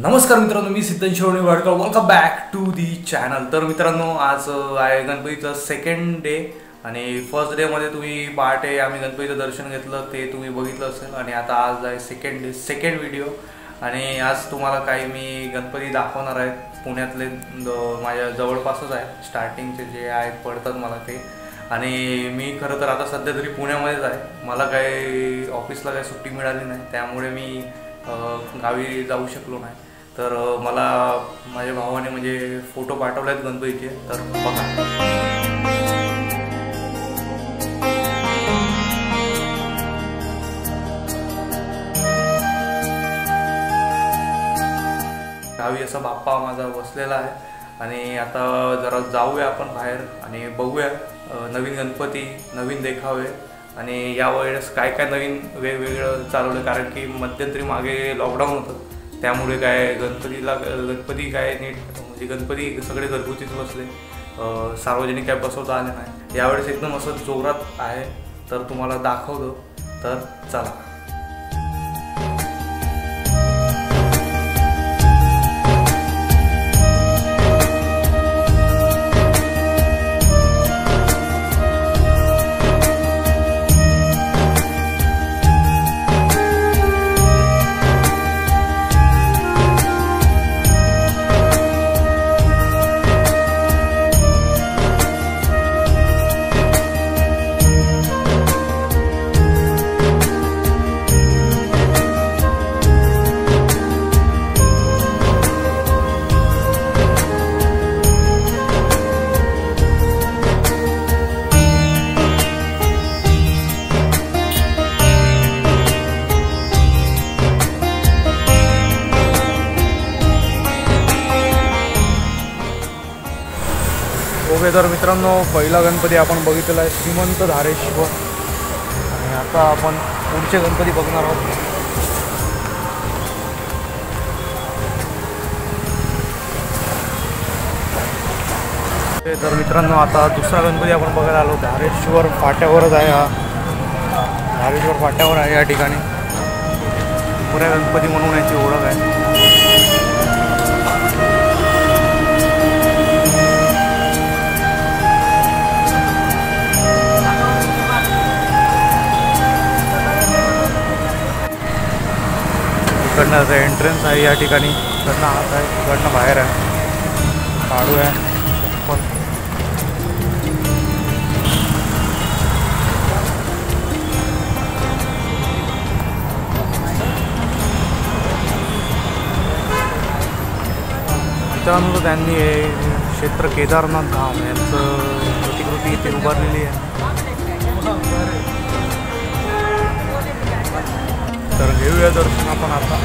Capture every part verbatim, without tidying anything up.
नमस्कार मित्रांनो, मी Siddhesh Shiromani, welcome back to the channel. तर मित्रांनो, आज आहे गणपतीचं सेकंड डे आणि फर्स्ट डे मध्ये तुम्ही पहाटे आम्ही गणपतीचं दर्शन घेतलं ते तुम्ही बघितलं असेल आणि आता आज आहे सेकंड डे सेकंड व्हिडिओ। आणि आज तुम्हाला काही मी गणपती दाखवणार आहे पुण्यातले, माझ्या जवळपासच आहे, स्टार्टिंगचे जे आहेत पडतात मला ते। आणि मी खरं तर आता सध्या तरी पुण्यामध्येच आहे, मला काही ऑफिसला काही सुट्टी मिळाली नाही, त्यामुळे मी गावी जाऊ शकलो नाही। तर मला माझ्या भावाने म्हणजे फोटो पाठवलेत गणपतीचे, तर बघा। गावी असा बाप्पा माझा बसलेला आहे आणि आता जरा जाऊया आपण बाहेर आणि बघूया नवीन गणपती, नवीन देखावे आणि यावेळेस काय काय नवीन वेगवेगळं चालवलं, कारण की मध्यंतरी मागे लॉकडाऊन होतं, त्यामुळे काय गणपतीला गणपती काय नीट म्हणजे गणपती सगळे घरगुतीच बसले, सार्वजनिक काय बसवता आले नाही। यावेळेस एकदम असं जोरात आहे, तर तुम्हाला दाखवतो, तर चला। ओके, तर मित्रांनो, पहिला गणपती आपण बघितलेला आहे श्रीमंत धारेश्वर आणि आता आपण पुढचे गणपती बघणार आहोत। तर मित्रांनो, आता दुसरा गणपती आपण बघायला आलो, धारेश्वर फाट्यावरच आहे, हा धारेश्वर फाट्यावर आहे या ठिकाणी, पुऱ्या गणपती म्हणून याची ओळख आहे। इकडनं एंट्रन्स आहे या ठिकाणी, इकडनं आत आहे, इकडनं बाहेर आहे, काढू आहे पण मित्रांनो, त्यांनी हे क्षेत्र केदारनाथ धाम यांचं प्रतिकृती इथे उभारलेली आहे। तर घेऊया दर्शन आपण आता।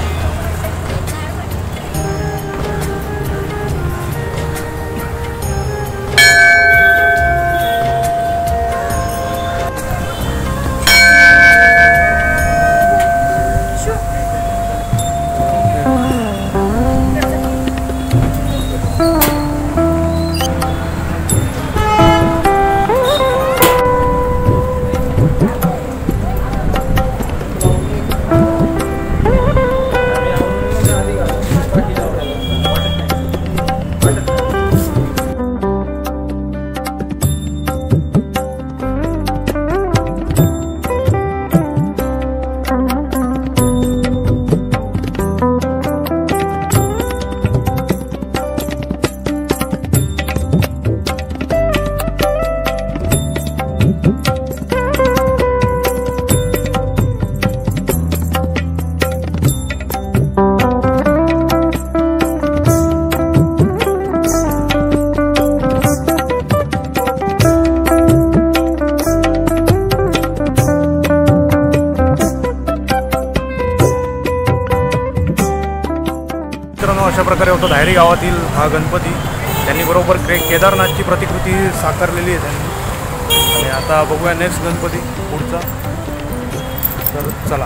अशा प्रकारे होतो धायरी गावातील हा गणपती, त्यांनी बरोबर के केदारनाथची प्रतिकृती साकारलेली आहे त्यांनी। आणि आता बघूया नेक्स्ट गणपती पुढचा, तर चला।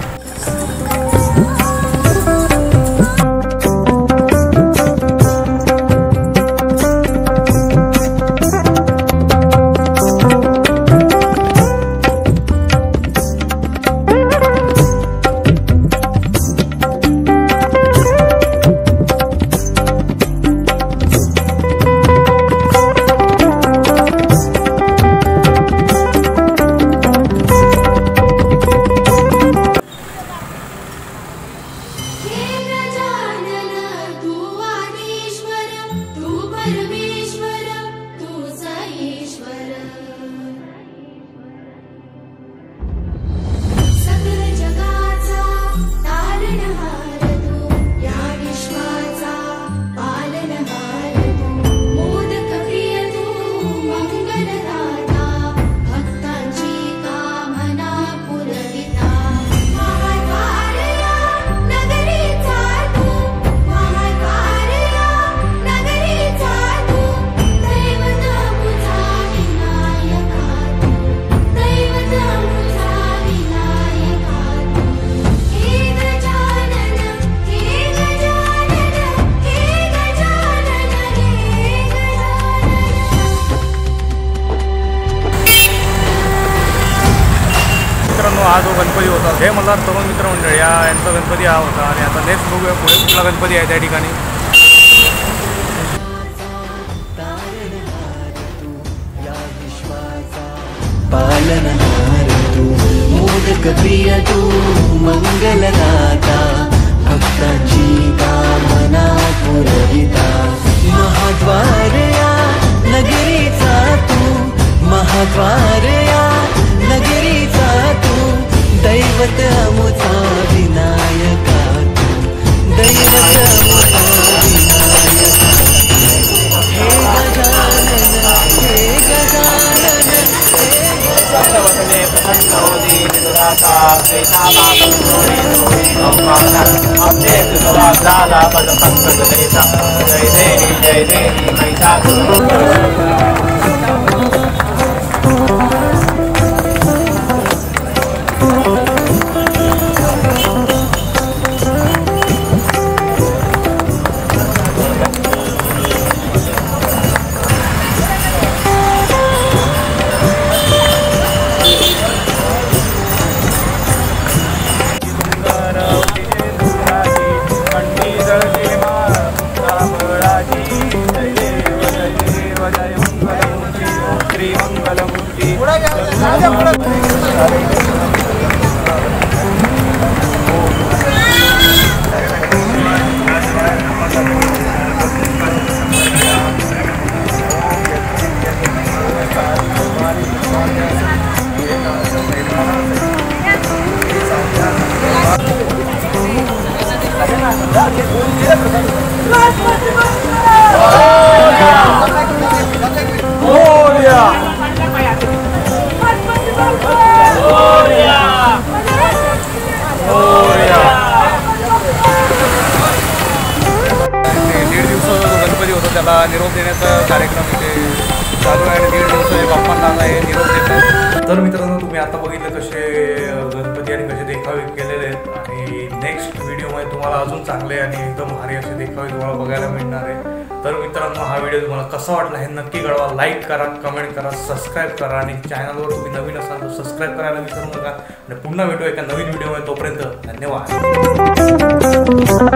हे मला तरुण मित्र मंडळ या यांचा गणपती हा होता आणि आता नेक्स्ट बघूया पुढे कुठला गणपती आहे त्या ठिकाणी. पालनहार तू मोदक प्रिय तू मंगलदाता भक्तांची कामना पुरविता महाद्वार या नगरीचा तू महाद्वार या नगरीचा तू दैवत अमुचा विनायका तू दैवत अमुचा विनायका हे गजानन हे गजानन जय देवी जय देवी त्याला निरोप देण्याचा कार्यक्रम इथे चालू आहे आणि दीड दिवसाचे बाप्पांना आहे निरोप देतात. तर मित्रांनो तुम्ही आता बघितलं कसे गणपती आणि कसे देखावे केलेले आहेत आणि नेक्स्ट व्हिडिओमध्ये तुम्हाला अजून चांगले आणि एकदम भारी असे देखावे तुम्हाला बघायला मिळणार आहे. तर मित्रांनो हा व्हिडिओ तुम्हाला कसा वाटला हे नक्की कळवा. लाईक करा, कमेंट करा, सबस्क्राईब करा आणि चॅनलवर तुम्ही नवीन असाल तर सबस्क्राईब करायला विसरू नका. आणि पुन्हा भेटू एका नवीन व्हिडिओमध्ये. तोपर्यंत धन्यवाद.